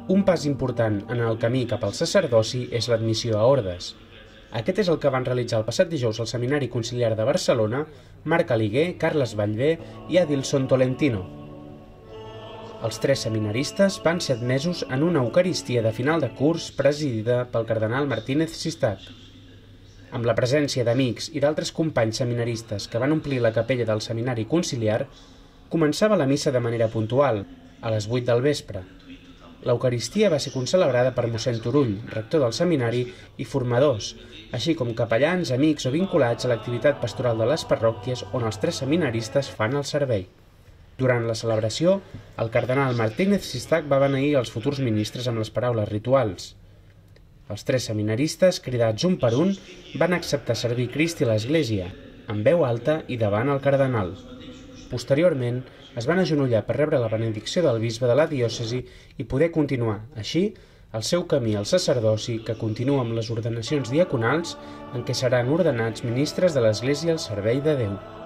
Un pas important en el camí cap al sacerdoci és l'admissió a ordes. Aquest és el que van realitzar el passat dijous al Seminari Conciliar de Barcelona Marc Aliguer, Carles Ballbé i Adilson Tolentino. Els 3 seminaristes van ser admesos en una eucaristia de final de curs presidida pel cardenal Martínez Sistac. Amb la presència d'amics i d'altres companys seminaristes que van omplir la capella del Seminari Conciliar, començava la missa de manera puntual, a les 8 del vespre. L'Eucaristia va ser concelebrada per mossèn Turull, rector del seminari, i formadors, així com capellans, amics o vinculats a l'activitat pastoral de les parròquies on els 3 seminaristes fan el servei. Durant la celebració, el cardenal Martínez Sistac va beneir els futurs ministres amb les paraules rituals. Els 3 seminaristes, cridats un per un, van acceptar servir Crist i l'Església, en veu alta i davant el cardenal. Posteriorment, es van agenollar per rebre la benedicció del bisbe de la diòcesi i poder continuar, així, el seu camí al sacerdoci que continua amb les ordenacions diaconals en què seran ordenats ministres de l'Església al servei de Déu.